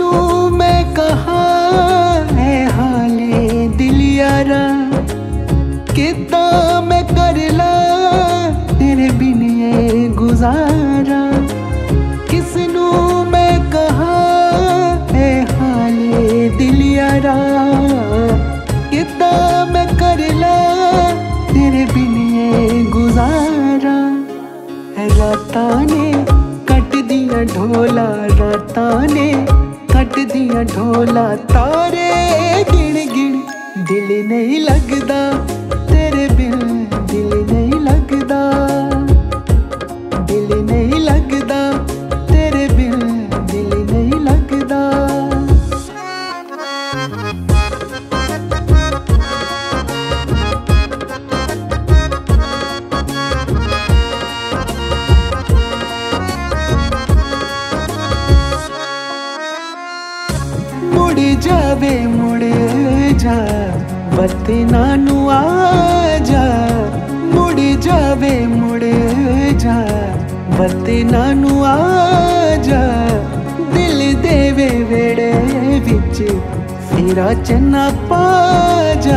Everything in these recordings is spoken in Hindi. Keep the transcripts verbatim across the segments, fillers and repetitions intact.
किसनू मैं कहा है हाले दिल यारा, कितना मैं कर ला तेरे बिन ये गुजारा। किसनू मैं कहा है हाले दिल यारा, कितना मैं कर ला तेरे बिन ये गुजारा। राता ने कट दिया ढोला, राता ने कट दिया ढोला, तारे गिन गिन दिल नहीं लगदा तेरे बिन, दिल नहीं लगदा, दिल नहीं लगदा तेरे बिन, दिल नहीं लगदा। मुड़ जावे मुड़ जा वतना नु आ जा, मुड़ जावे मुड़ जा वतना नु आ जा। दिल देवे वेड़े विच फेरा चन्ना पा जा।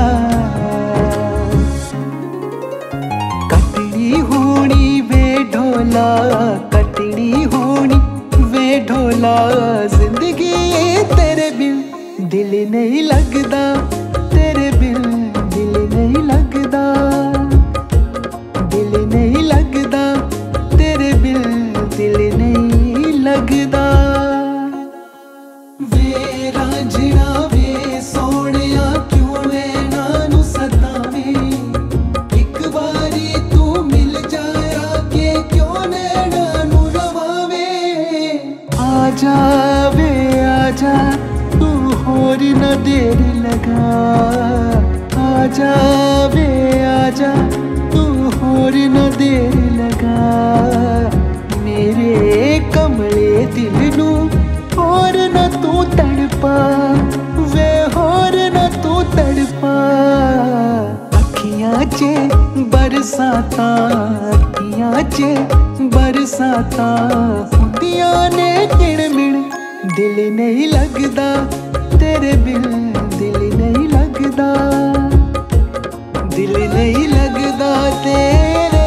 कटनी होनी वे ढोला, कटनी होनी वे ढोला, जिंदगी तेरे बिन दिल नहीं लगदा तेरे बिन, दिल नहीं लगदा, दिल नहीं लगदा तेरे बिन, दिल नहीं लगदा। वे रांझणा वे सोहणिया क्यों नैना नू सतावें, एक बारी तू मिल जाया के क्यों नैना नू रवावें। आजा वे आजा तू होर न देर लगा, आजा वे आजा तू होर न देर लगा। मेरे कमले दिल नू होर न तू तड़पा, वे होर न तू तड़पा। अखियां चे बरसाता, अखियां चे बरसाता, हुंदियां ने किण मिण दिल नहीं लगदा तेरे बिन, दिल नहीं लगदा, दिल नहीं लगदा तेरे